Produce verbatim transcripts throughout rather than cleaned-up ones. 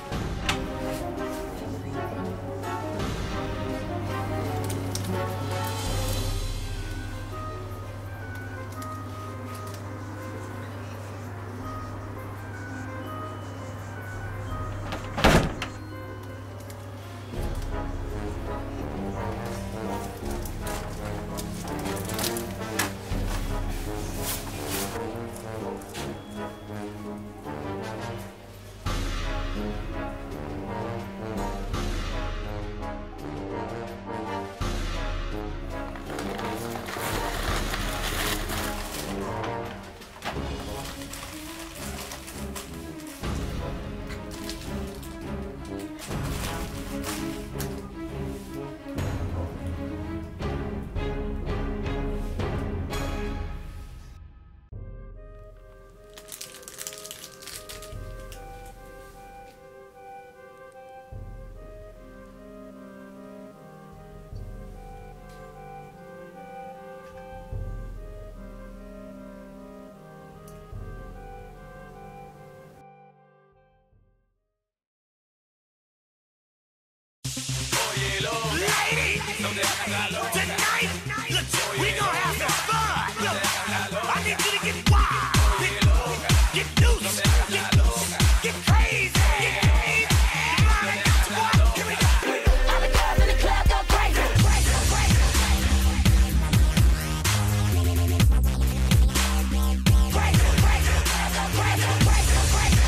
Tonight, look, we gon' have some fun. Look, I need you to get wild, get, get loose, get, get crazy, get crazy. Come on, I got you, boy. Here we go. All the girls in the club go crazy, crazy, crazy. Crazy, crazy, crazy, crazy, crazy.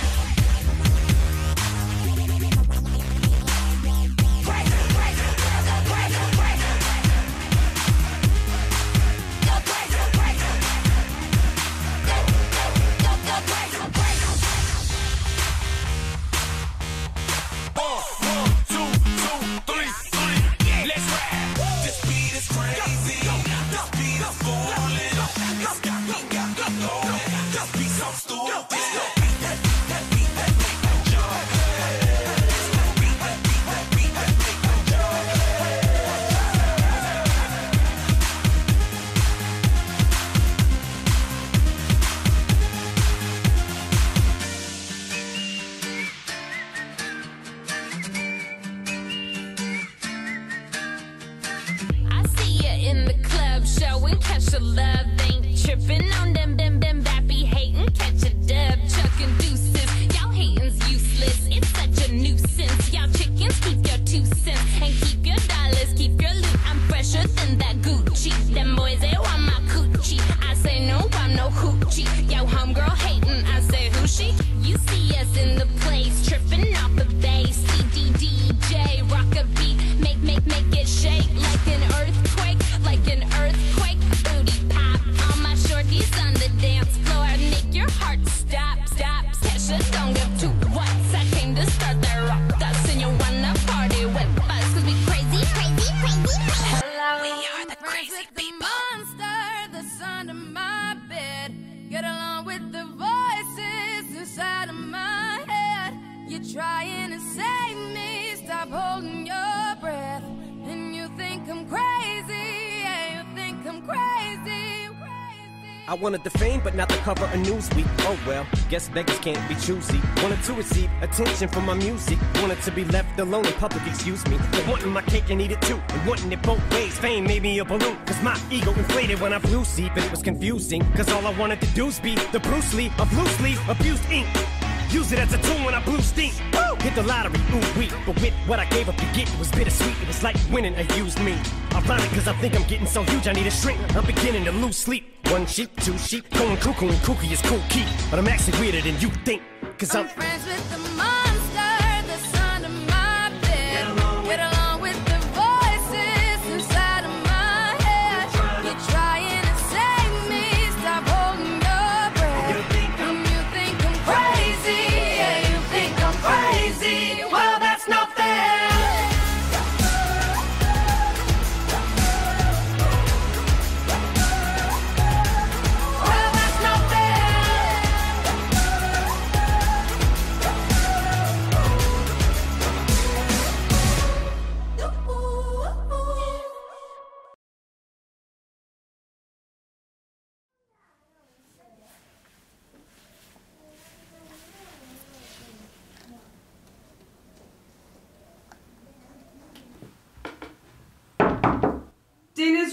Love ain't tripping on them, them, them that be hating. Catch a dub, chucking deuces. Y'all hating's useless. It's such a nuisance. Y'all chickens, keep your two cents and keep your dollars, keep your loot. I'm fresher than that Gucci. Them boys, they want my coochie. I say no, I'm no hoochie. Yo, homegirl hating. I say who she? You see us in the place, tripping off the bass. C D D J, rock a beat, make, make, make it shake like an earthquake, like an earthquake. Shorties on the dance floor, make your heart stop, stop. Kesha, don't give two whats. I came to start that rock dust, and you wanna party with us, cause we crazy, crazy, crazy. Hello, we are the crazy people. The monster that's under my bed. Get along with the voices inside of my head. You're trying to save me, stop holding your breath. And you think I'm crazy, yeah, you think I'm crazy. I wanted the fame, but not the cover of Newsweek. Oh well, guess beggars can't be choosy. Wanted to receive attention from my music. Wanted to be left alone in public, excuse me. But wanting my cake and eat it too. And wanting it both ways. Fame made me a balloon. Cause my ego inflated when I flew see. But it was confusing. Cause all I wanted to do was be the Bruce Lee of loosely abused ink. Use it as a tool when I blew steam. Woo! Hit the lottery, ooh wee. But with what I gave up to get, it was bittersweet. It was like winning a used me. Ironic, cause I think I'm getting so huge I need a shrink. I'm beginning to lose sleep. One sheep, two sheep, going cuckoo and kooky is cool key. But I'm actually weirder than you think. Cause I'm, I'm friends with the monster that's under my bed. Get along with, Get along with the voices inside of my head. You're trying to save me, stop holding your breath. You think I'm, you think I'm crazy, yeah, you think I'm crazy. Well, that's not fair.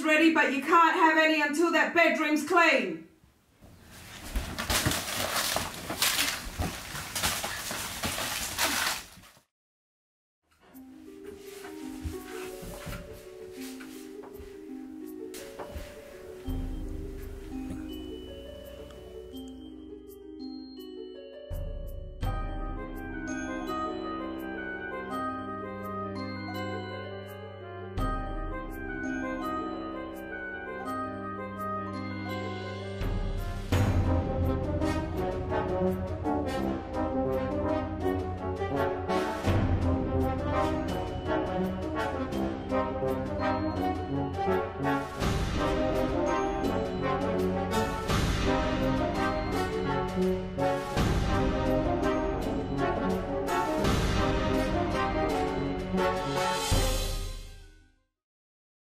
ready, but you can't have any until that bedroom's clean.